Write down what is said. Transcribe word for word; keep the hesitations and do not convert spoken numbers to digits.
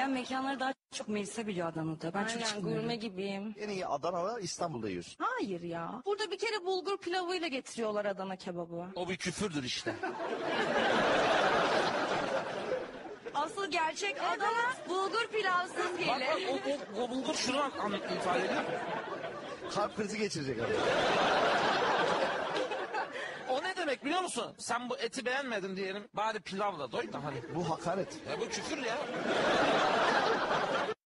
yiyen mekanları daha çok Melisa biliyor Adana'da. Ben çok Aynen çıkmıyorum. gurme gibiyim. En iyi Adana'da İstanbul'da yiyorsun. Hayır ya. Burada bir kere bulgur pilavıyla getiriyorlar Adana kebabı. O bir küfürdür işte. Asıl gerçek Adana bulgur pilavsız Bak bak gelir. o, o, o bulgur şunu an, an, ifade ediyor. Kalp krizi geçirecek adam. O ne demek biliyor musun? Sen bu eti beğenmedin diyelim. Bari pilavla doy da hani. Bu hakaret. Ya bu küfür ya.